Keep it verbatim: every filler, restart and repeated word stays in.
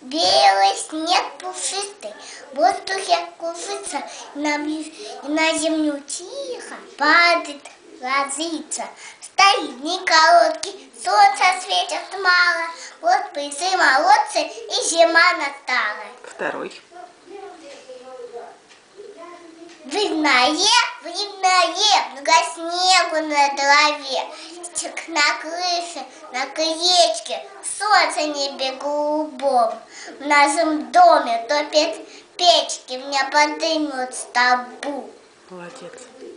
Белый снег пушистый, в воздухе кружится, на, на землю тихо падает, ложится. Стоит не короткий, солнце светит мало, вот пришли молодцы и зима настала. Второй. Винное, винное, много снегу на траве, на крыше, на крылечке, солнце небе голубом. В нашем доме топят печки, меня подымут столбу. Молодец.